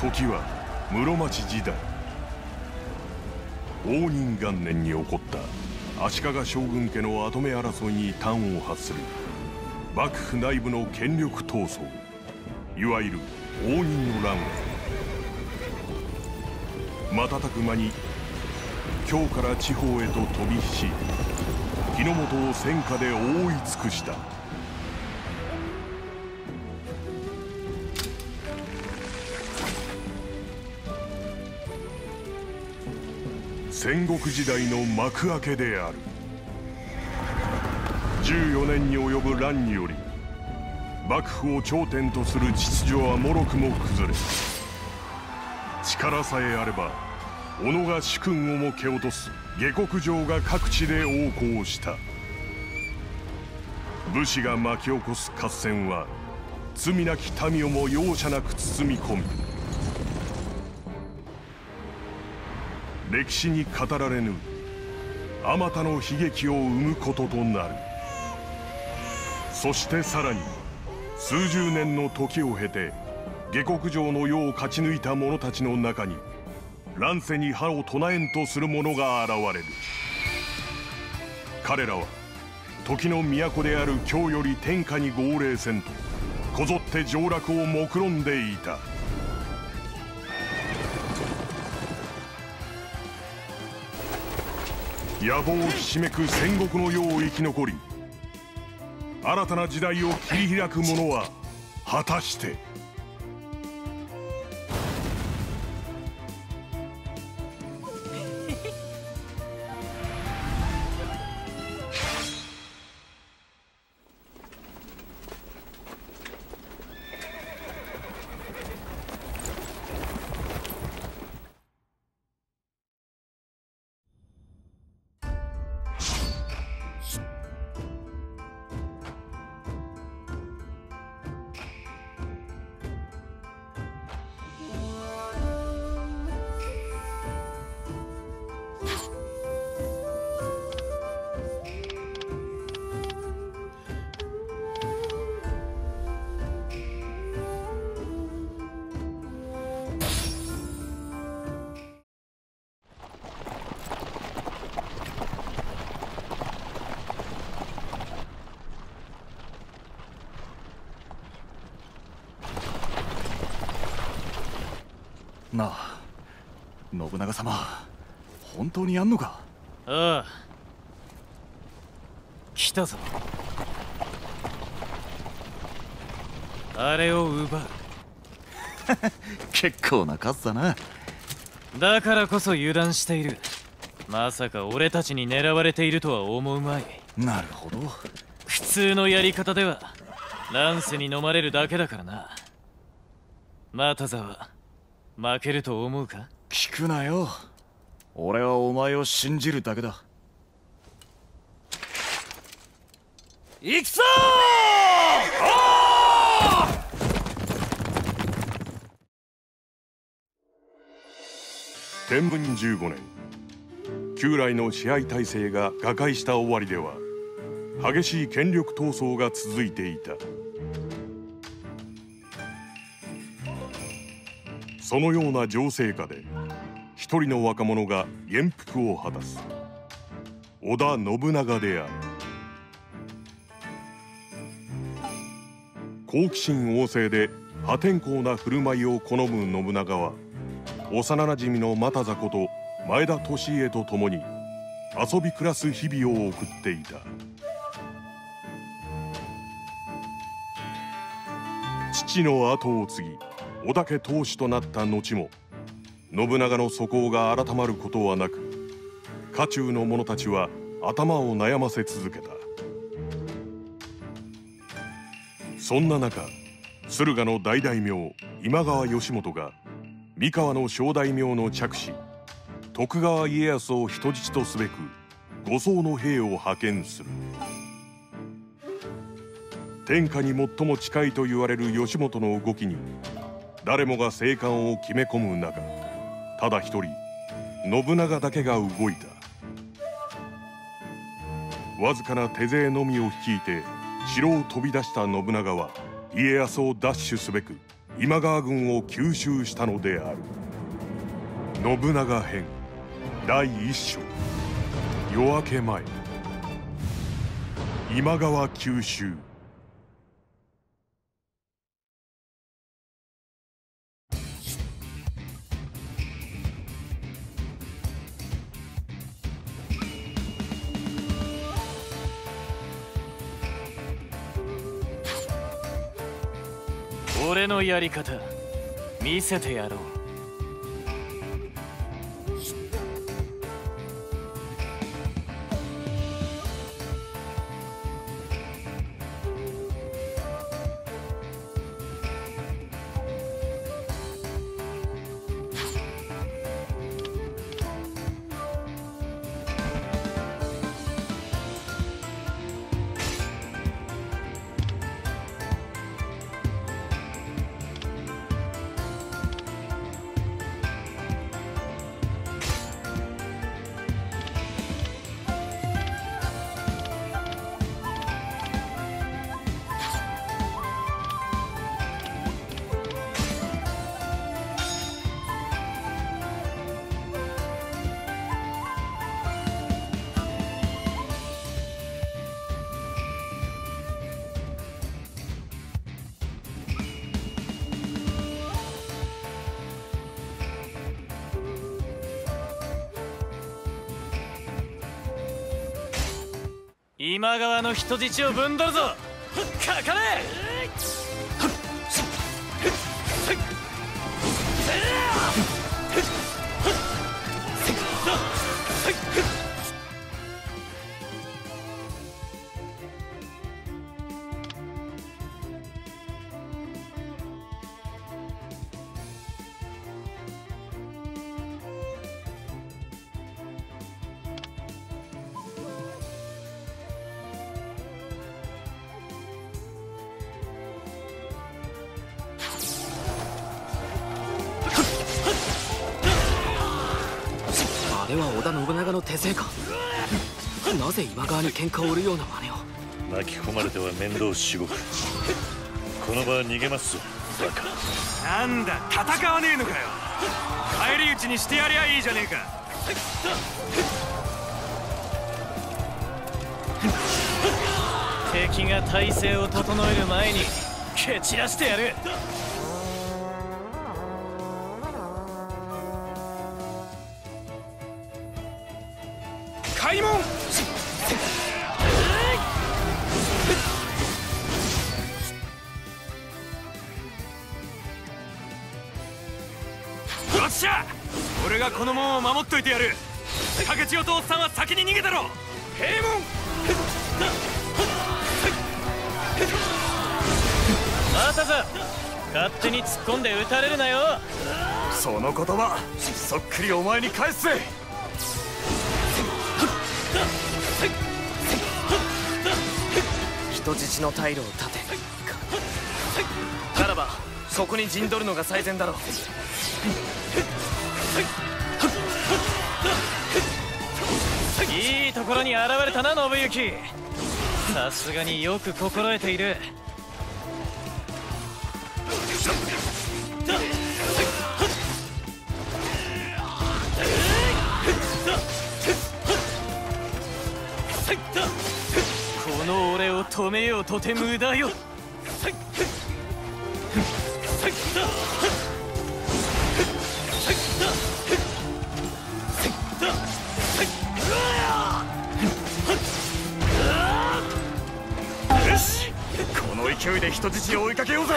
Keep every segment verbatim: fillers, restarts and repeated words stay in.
時は室町時代、応仁元年に起こった足利将軍家の跡目争いに端を発する幕府内部の権力闘争、いわゆる応仁の乱を瞬く間に京から地方へと飛び火し、日の本を戦火で覆い尽くした。戦国時代の幕開けである。じゅうよねんに及ぶ乱により幕府を頂点とする秩序はもろくも崩れ、力さえあれば己が主君をも蹴落とす下克上が各地で横行した。武士が巻き起こす合戦は罪なき民をも容赦なく包み込み、歴史に語られぬあまたの悲劇を生むこととなる。そしてさらに数十年の時を経て下克上の世を勝ち抜いた者たちの中に乱世に歯を唱えんとする者が現れる。彼らは時の都である京より天下に号令せんとこぞって上洛を目論んでいた。野望をひしめく戦国の世を生き残り、新たな時代を切り開く者は果たして。 なあ、信長様、本当にやんのか？ ああ、来たぞ。あれを奪う。 結構な数だな。 だからこそ油断している。まさか俺たちに狙われているとは思うまい。 なるほど。 普通のやり方では乱世に飲まれるだけだからな。又沢、負けると思うか？ 聞くなよ。俺はお前を信じるだけだ。 行くぞー！天文じゅうごねん、旧来の支配体制が瓦解した終わりでは激しい権力闘争が続いていた。そのような情勢下で一人の若者が元服を果たす。織田信長である。好奇心旺盛で破天荒な振る舞いを好む信長は幼なじみの又座こと前田利家と共に遊び暮らす日々を送っていた。父の後を継ぎ織田家当主となった後も信長の素行が改まることはなく、家中の者たちは頭を悩ませ続けた。そんな中、駿河の大大名今川義元が三河の小大名の嫡子徳川家康を人質とすべく護送の兵を派遣する。天下に最も近いと言われる義元の動きに誰もが静観を決め込む中、ただ一人信長だけが動いた。わずかな手勢のみを率いて城を飛び出した信長は家康を奪取すべく今川軍を吸収したのである。信長編だいいっ章、夜明け前、今川吸収。 俺のやり方見せてやろう。今川の人質をぶんどるぞ。かかれ。 あれは織田信長の手勢か。なぜ今川に喧嘩を売るような真似を。 巻き込まれては面倒しごく。この場は逃げますぞ、バカ。 なんだ、戦わねえのかよ。返り討ちにしてやりゃいいじゃねえか。 敵が体勢を整える前に蹴散らしてやる。 開門。よっしゃ、俺がこの門を守っといてやる。竹千代とおっさんは先に逃げたろ。閉門。 待たぞ、勝手に突っ込んで撃たれるなよ。 その言葉そっくりお前に返すぜ。 人質の退路を断て。ならばそこに陣取るのが最善だろう。 いいところに現れたな、信行。さすがによく心得ている。この俺を止めようとて無駄よ。 よし、この勢いで人質を追いかけようぜ。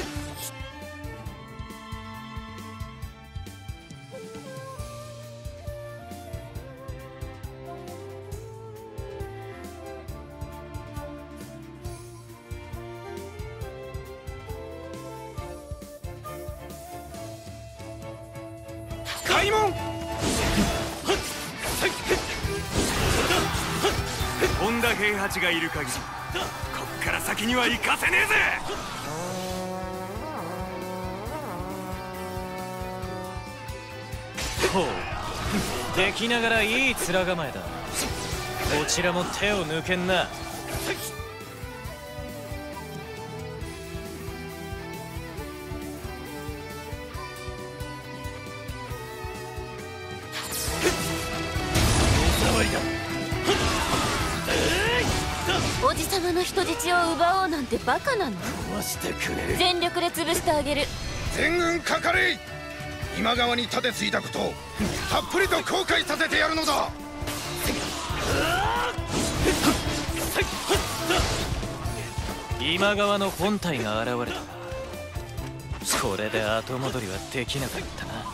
開門。本田平八がいる限りこっから先には行かせねえぜ。 ほう、敵ながらいい面構えだ。こちらも手を抜けんな。 おじさまの人質を奪おうなんてバカなの？全力で潰してあげる。 全軍かかれ。今川に盾ついたことをたっぷりと後悔させてやるのだ。 今川の本体が現れた。これで後戻りはできなかったな。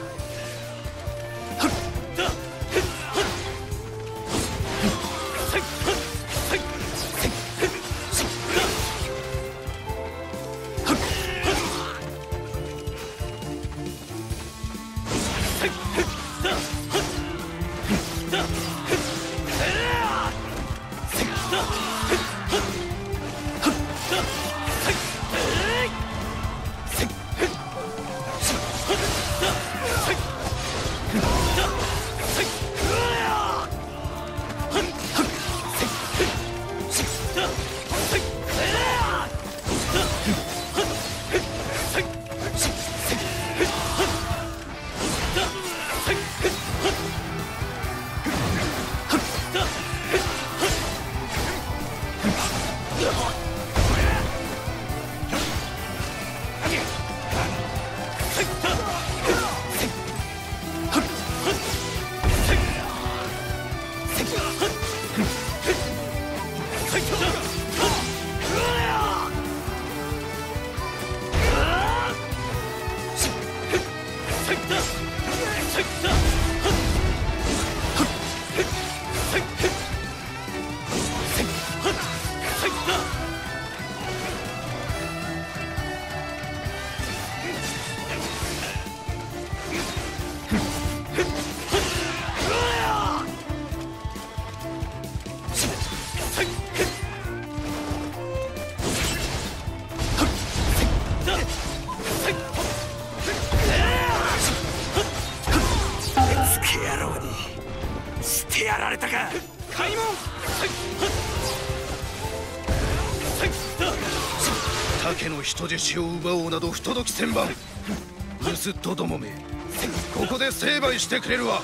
竹の人質を奪おうなど不届き千万。盗っ人どもめ、ここで成敗してくれるわ。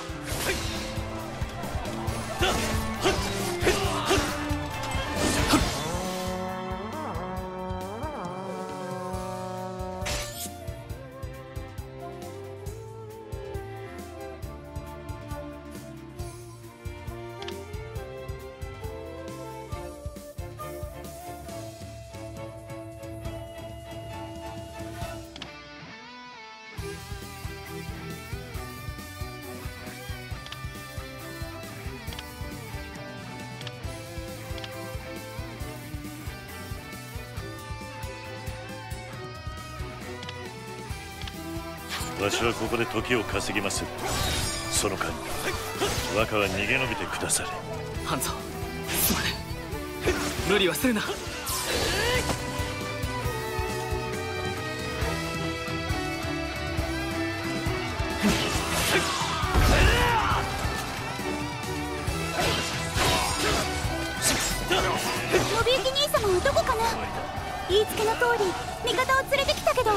わしはここで時を稼ぎます。その間若は逃げ延びてくだされ。 半蔵、すまねえ。無理はするな。 信行兄様はどこかな。言いつけの通り味方を連れてきたけど。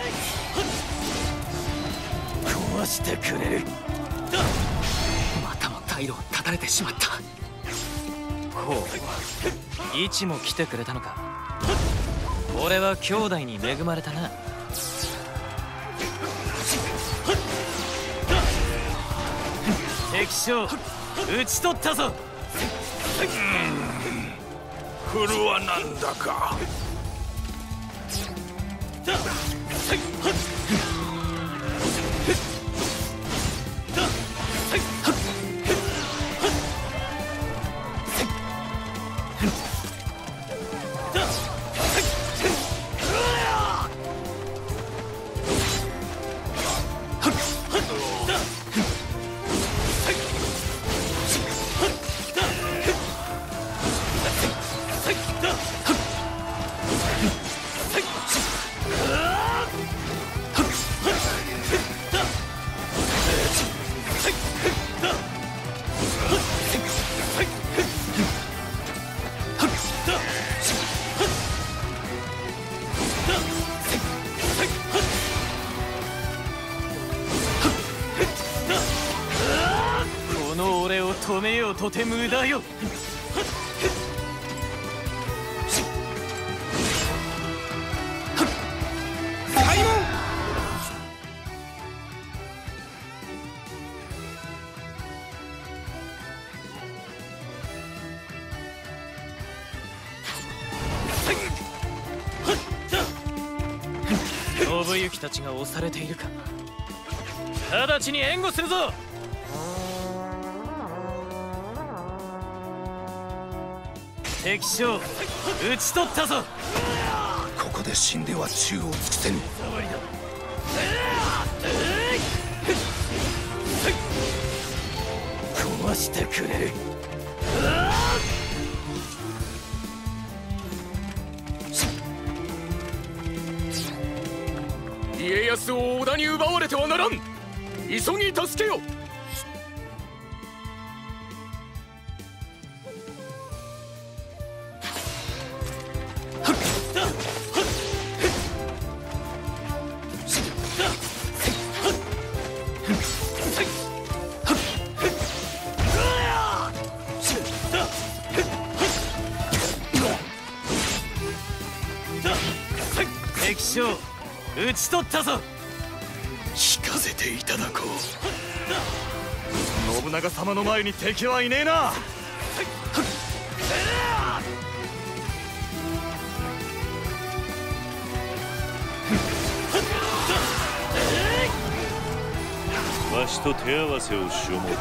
壊してくれる。 またも退路を断たれてしまった。 ほう、イチも来てくれたのか。俺は兄弟に恵まれたな。敵将討ち取ったぞ。 振るはなんだか。 止めようとて無駄よ。信行たちが押されているか。直ちに援護するぞ。敵将討ち取ったぞ。 ここで死んでは宙を尽くせぬ。 壊してくれ。 家康を織田に奪われてはならん。急ぎ助けよ。 敵将討ち取ったぞ。 聞かせていただこう。 信長様の前に敵はいねえな。 わしと手合わせをしようもか。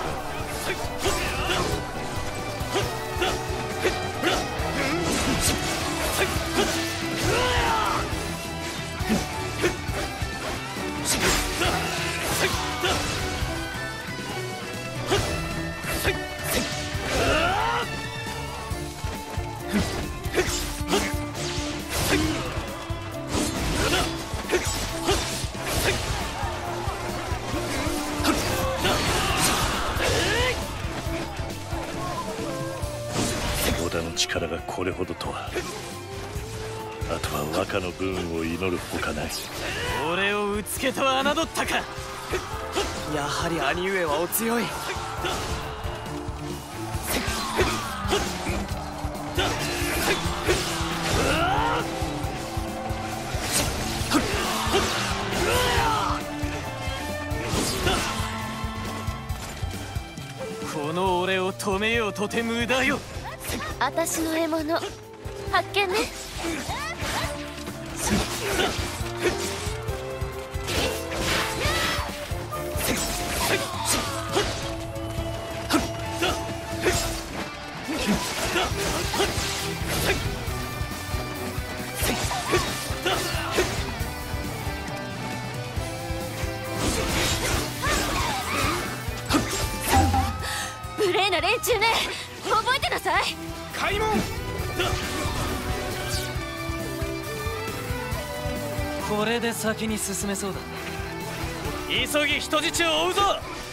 織田の力がこれほどとは。あとは若の分を祈るほかない。 俺をうつけと侮ったか。 やはり兄上はお強い。 この俺を止めようとて無駄よ。 私の獲物発見ね。無礼な連中ね、覚えてなさい。 開門。 これで先に進めそうだ。急ぎ人質を追うぞ。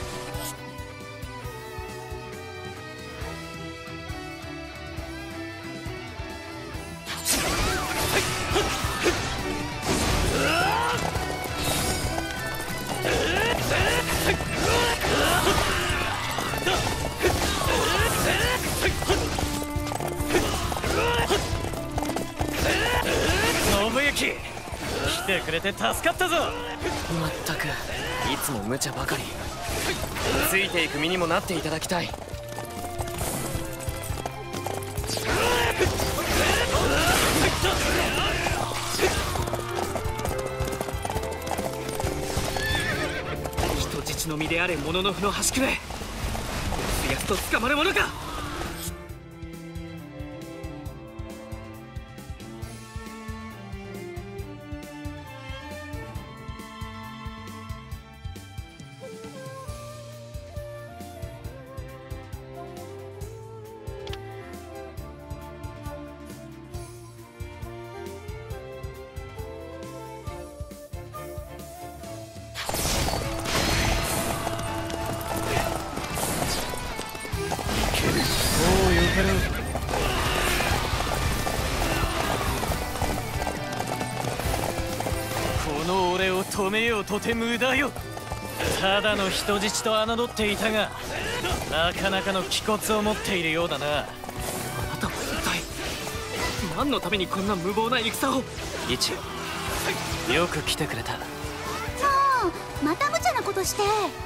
信行、来てくれて助かったぞ。 まったくいつも無茶ばかり。ついていく身にもなっていただきたい。人質の身であれもののふの端くれ。やすやすと捕まるものか。 この俺を止めようとて無駄よ。 ただの人質と侮っていたが、なかなかの気骨を持っているようだな。 あなたは一体何のためにこんな無謀な戦を。 一よく来てくれた。 もうまた無茶なことして。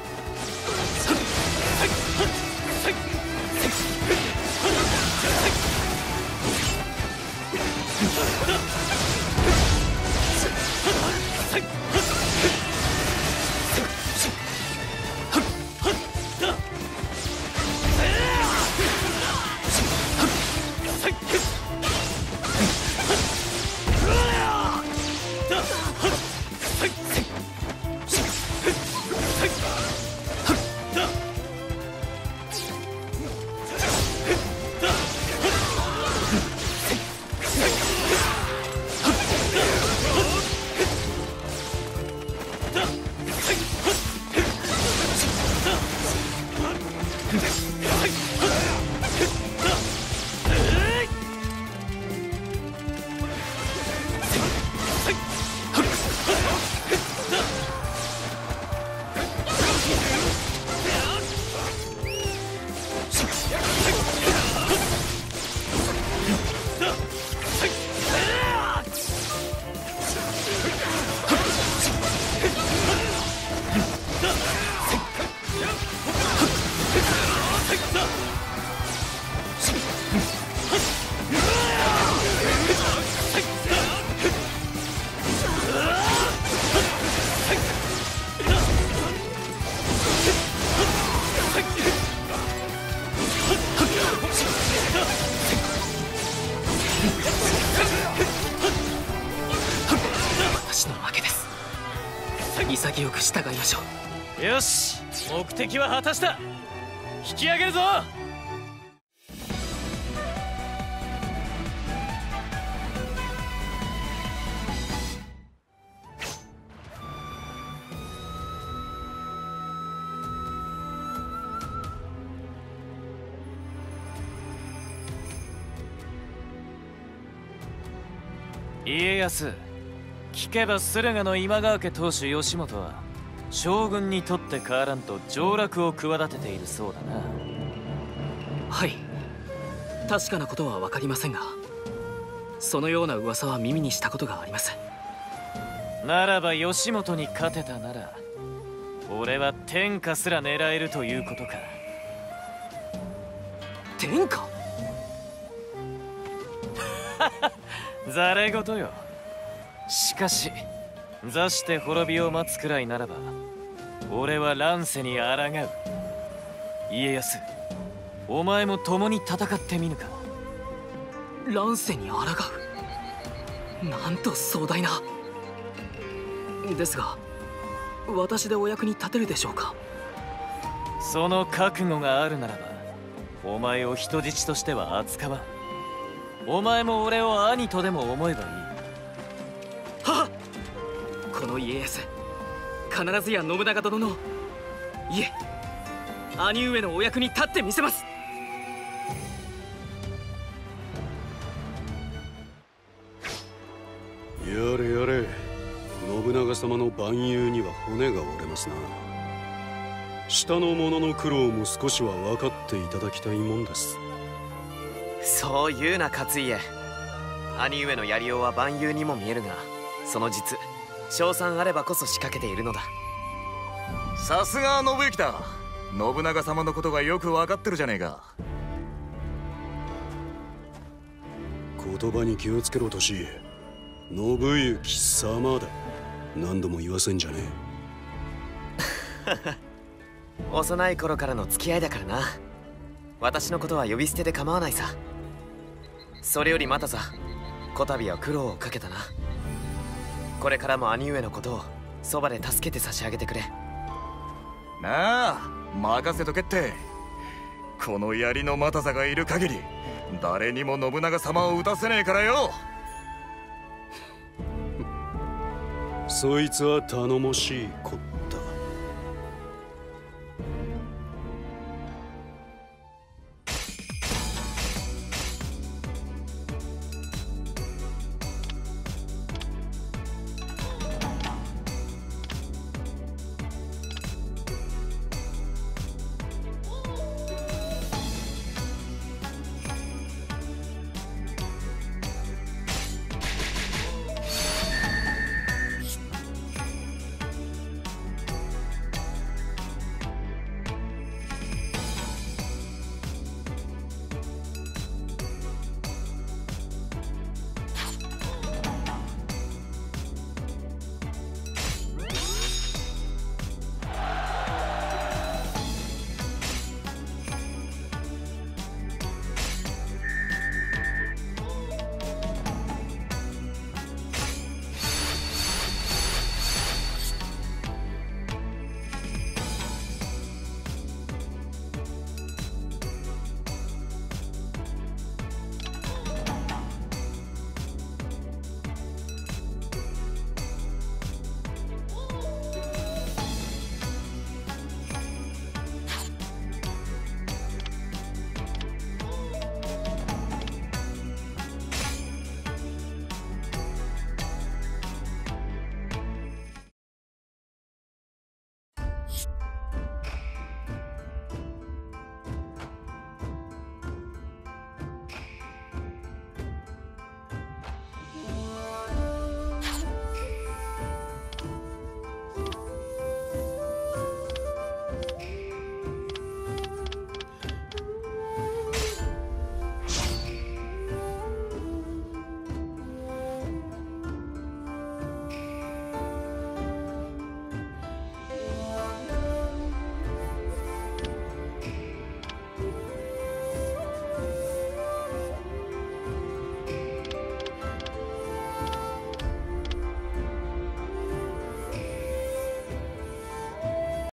私の負けです。潔く従いましょう。 よし、目的は果たした。引き上げるぞ。家康、聞けば駿河の今川家当主義元は将軍にとって変わらんと上洛を企てているそうだな。 はい、確かなことは分かりませんが、そのような噂は耳にしたことがあります。 ならば義元に勝てたなら、俺は天下すら狙えるということか。 天下？ ざれ言よ。しかし座して滅びを待つくらいならば、俺は乱世に抗う。家康、お前も共に戦ってみぬか。 乱世に抗う？なんと壮大な。ですが私でお役に立てるでしょうか。 その覚悟があるならば、お前を人質としては扱わん。お前も俺を兄とでも思えばいい。 はっ、この家康、必ずや信長殿の、いえ兄上のお役に立ってみせます。 やれやれ、信長様の蛮勇には骨が折れますな。下の者の苦労も少しは分かっていただきたいもんです。 そう言うな勝家。兄上のやりようは蛮勇にも見えるが、その実賞賛あればこそ仕掛けているのだ。 さすが信行だ。信長様のことがよく分かってるじゃねえか。 言葉に気をつけろ年家。信行様だ。何度も言わせんじゃねえ。幼い頃からの付き合いだからな。私のことは呼び捨てで構わないさ。それよりまたさ、こたびは苦労をかけたな。これからも兄上のことをそばで助けて差し上げてくれ。 なあ、任せとけって。この槍の又座がいる限り誰にも信長様を討たせねえからよ。 そいつは頼もしいこった。